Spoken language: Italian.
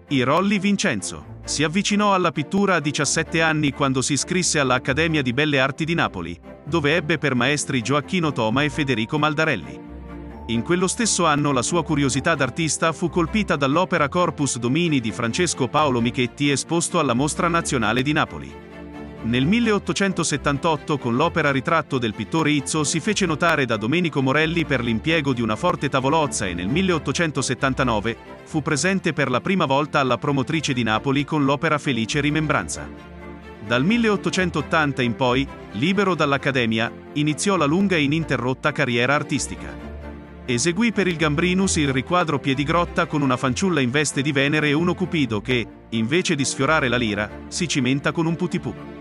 I Rolli Vincenzo. Si avvicinò alla pittura a 17 anni quando si iscrisse all'Accademia di Belle Arti di Napoli, dove ebbe per maestri Gioacchino Toma e Federico Maldarelli. In quello stesso anno la sua curiosità d'artista fu colpita dall'opera Corpus Domini di Francesco Paolo Michetti esposto alla Mostra Nazionale di Napoli. Nel 1878 con l'opera Ritratto del pittore Izzo si fece notare da Domenico Morelli per l'impiego di una forte tavolozza e nel 1879 fu presente per la prima volta alla Promotrice di Napoli con l'opera Felice Rimembranza. Dal 1880 in poi, libero dall'Accademia, iniziò la lunga e ininterrotta carriera artistica. Eseguì per il Gambrinus il riquadro Piedigrotta con una fanciulla in veste di Venere e uno Cupido che, invece di sfiorare la lira, si cimenta con un putipù.